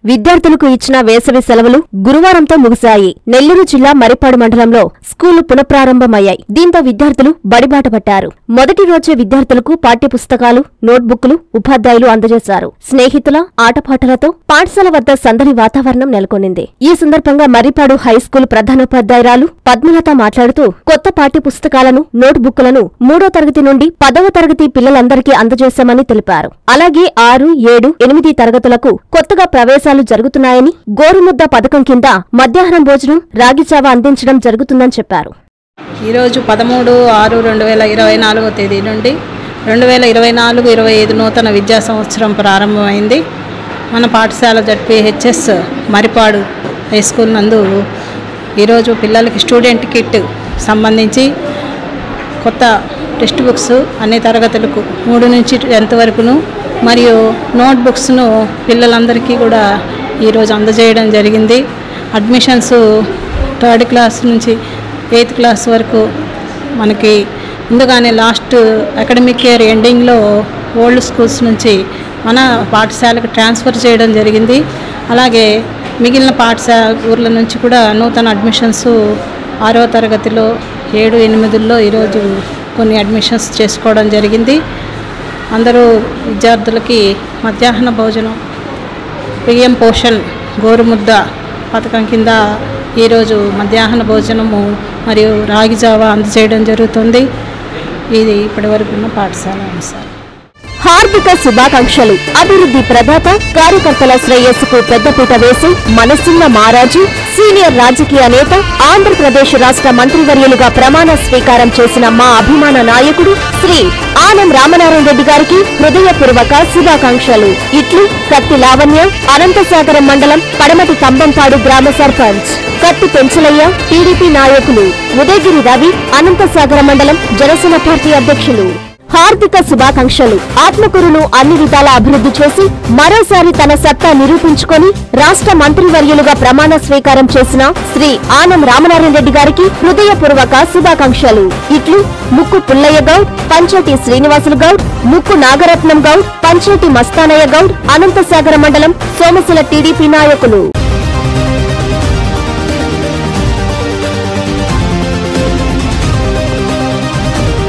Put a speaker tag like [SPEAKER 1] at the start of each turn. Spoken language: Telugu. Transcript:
[SPEAKER 1] విద్యార్థులకు ఇచ్చిన వేసవి సెలవులు గురువారంతో ముగిశాయి. నెల్లూరు జిల్లా మరిపాడు మండలంలో స్కూళ్లు పునఃప్రారంభమయ్యాయి. దీంతో విద్యార్థులు బడిబాట పట్టారు. మొదటి రోజే విద్యార్థులకు పాఠ్యపుస్తకాలు, నోట్బుక్లు ఉపాధ్యాయులు అందజేశారు. స్నేహితుల ఆటపాటలతో పాఠశాల వద్ద సందడి వాతావరణం నెలకొనింది. ఈ సందర్భంగా మరిపాడు హైస్కూల్ ప్రధానోపాధ్యాయురాలు పద్మలత మాట్లాడుతూ కొత్త పాఠ్యపుస్తకాలను, నోట్బుక్లను 3వ తరగతి నుండి 10వ తరగతి పిల్లలందరికీ అందజేశామని తెలిపారు. అలాగే 6, 7, 8 తరగతులకు కొత్తగా ప్రవేశాలు జరుగుతున్నాయని, గోరుముద్ద పథకం కింద మధ్యాహ్నం భోజనం, రాగిజావ అందించడం జరుగుతుందని చెప్పారు.
[SPEAKER 2] ఈరోజు 13/6/2024 తేదీ నుండి 2024-25 నూతన విద్యా సంవత్సరం ప్రారంభమైంది. మన పాఠశాల జడ్పీహెచ్ఎస్ మరిపాడు హై స్కూల్ నందు ఈరోజు పిల్లలకి స్టూడెంట్ కిట్ సంబంధించి కొత్త టెక్స్ట్ బుక్స్ అన్ని తరగతులకు 3 నుంచి 10th వరకును మరియు నోట్బుక్స్ను పిల్లలందరికీ కూడా ఈరోజు అందజేయడం జరిగింది. అడ్మిషన్స్ 3rd క్లాస్ నుంచి 8th క్లాస్ వరకు మనకి ముందుగానే లాస్ట్ అకాడమిక్ ఇయర్ ఎండింగ్లో ఓల్డ్ స్కూల్స్ నుంచి మన పాఠశాలకు ట్రాన్స్ఫర్ చేయడం జరిగింది. అలాగే మిగిలిన పాఠశాల ఊర్ల నుంచి కూడా నూతన అడ్మిషన్స్ 6వ తరగతిలో 7, 8లో ఈరోజు కొన్ని అడ్మిషన్స్ చేసుకోవడం జరిగింది. అందరూ విద్యార్థులకి మధ్యాహ్న భోజనం పిఎం పోషణ్ గోరుముద్ద పథకం కింద ఈరోజు మధ్యాహ్న భోజనము మరియు రాగిజావ అందజేయడం జరుగుతుంది. ఇది ఇప్పటివరకు ఉన్న పాఠశాల అంశాలు.
[SPEAKER 1] హార్దిక శుభాకాంక్షలు. అభివృద్ధి ప్రదాత, కార్యకర్తల శ్రేయస్సుకు పెద్దపీట వేసి మనసున్న మారాజు, సీనియర్ రాజకీయ నేత, ఆంధ్రప్రదేశ్ రాష్ట్ర మంత్రివర్యులుగా ప్రమాణ స్వీకారం చేసిన మా అభిమాన నాయకుడు శ్రీ ఆనం రామనారాయణ రెడ్డి గారికి హృదయపూర్వక శుభాకాంక్షలు. ఇట్లు కత్తి లావణ్య, అనంతసాగరం మండలం పడమటి కంబంపాడు గ్రామ సర్పంచ్. కత్తి పెంచలయ్య, టీడీపీ నాయకులు. ఉదయగిరి రవి, అనంతసాగరం మండలం జనసేన పార్టీ అధ్యక్షులు. హార్దిక శుభాకాంక్షలు. ఆత్మకూరును అన్ని విధాల అభివృద్ధి చేసి మరోసారి తన సత్తా నిరూపించుకొని రాష్ట్ర మంత్రివర్యులుగా ప్రమాణ స్వీకారం చేసిన శ్రీ ఆనం రామనారాయణ రెడ్డి గారికి హృదయపూర్వక శుభాకాంక్షలు. ఇట్లు ముక్కు పుల్లయ్య గౌడ్, పంచాటి శ్రీనివాసులు గౌడ్, ముక్కు నాగరత్నం గౌడ్, పంచాటి మస్తానయ్య గౌడ్, అనంతసాగర మండలం సోమశిల టీడీపీ నాయకులు.